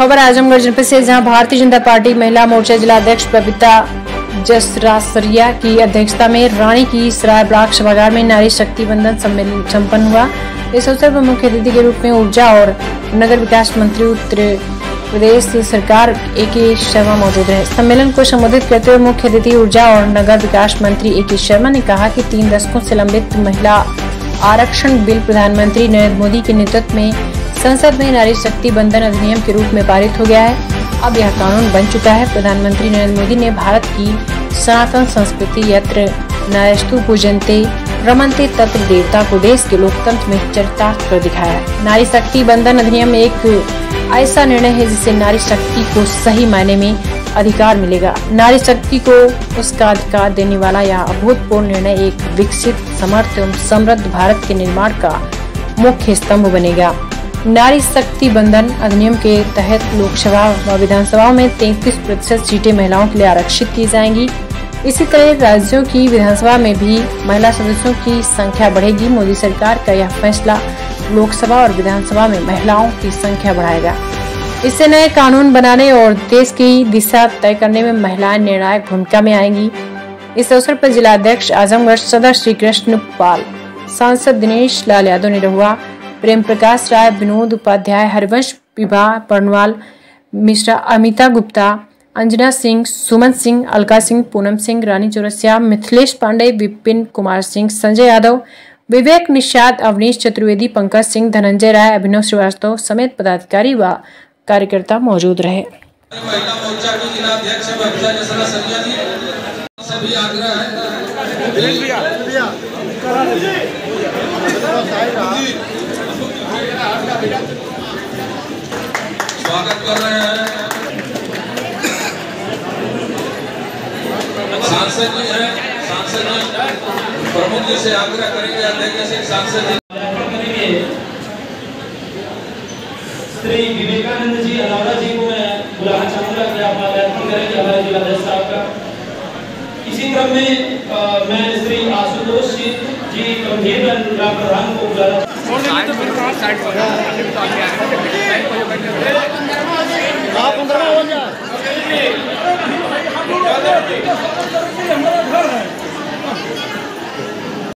खबर आजमगढ़ जनपद से, जहां भारतीय जनता पार्टी महिला मोर्चा जिला अध्यक्ष बबीता जसरासरिया की अध्यक्षता में रानी की सराय ब्लॉक सभागार में नारी शक्ति बंधन सम्मेलन संपन्न हुआ। इस अवसर पर मुख्य अतिथि के रूप में ऊर्जा और नगर विकास मंत्री उत्तर प्रदेश सरकार A.K. शर्मा मौजूद रहे। सम्मेलन को संबोधित करते हुए मुख्य अतिथि ऊर्जा और नगर विकास मंत्री A.K. शर्मा ने कहा कि 3 दशकों से लंबित महिला आरक्षण बिल प्रधानमंत्री नरेंद्र मोदी के नेतृत्व में संसद में नारी शक्ति बंधन अधिनियम के रूप में पारित हो गया है। अब यह कानून बन चुका है। प्रधानमंत्री नरेंद्र मोदी ने भारत की सनातन संस्कृति यत्र नारीस्तु पूजन्ते रमन्ते तत्र देवता को देश के लोकतंत्र में चरितार्थ कर दिखाया है। नारी शक्ति बंधन अधिनियम एक ऐसा निर्णय है जिससे नारी शक्ति को सही मायने में अधिकार मिलेगा। नारी शक्ति को उसका अधिकार देने वाला यह अभूतपूर्व निर्णय एक विकसित, समर्थ एवं समृद्ध भारत के निर्माण का मुख्य स्तंभ बनेगा। नारी शक्ति बंधन अधिनियम के तहत लोकसभा व विधानसभाओं में 33% सीटें महिलाओं के लिए आरक्षित की जाएंगी। इसी तरह राज्यों की विधानसभा में भी महिला सदस्यों की संख्या बढ़ेगी। मोदी सरकार का यह फैसला लोकसभा और विधानसभा में महिलाओं की संख्या बढ़ाएगा। इससे नए कानून बनाने और देश की दिशा तय करने में महिलाएं निर्णायक भूमिका में आएंगी। इस अवसर पर जिला अध्यक्ष आजमगढ़ सदर श्री कृष्ण पाल, सांसद दिनेश लाल यादव निरहुआ, प्रेम प्रकाश राय, विनोद उपाध्याय, हरिवंश विभा बर्नवाल, मिश्रा, अमिता गुप्ता, अंजना सिंह, सुमन सिंह, अलका सिंह, पूनम सिंह, रानी चौरसिया, मिथिलेश पांडे, विपिन कुमार सिंह, संजय यादव, विवेक निषाद, अवनीश चतुर्वेदी, पंकज सिंह, धनंजय राय, अभिनव श्रीवास्तव समेत पदाधिकारी व कार्यकर्ता मौजूद रहे। महिला मोर्चा की जिला अध्यक्ष बबीता जसरासरिया जी, सभी आग्रह है स्वागत कर रहे हैं। सांसद जी हैं, सांसद जी प्रमुख जी से आग्रह करेंगे, अध्यक्ष से सांसद जी श्री विवेकानंद जी अनौरा जी को मैं बुलाना चाहूंगा कि आप माल्यार्पण करेंगे हमारे जिला अध्यक्ष साहब का। इसी क्रम में मैं श्री आशुतोष जी गंभीर प्रधान को बुलाना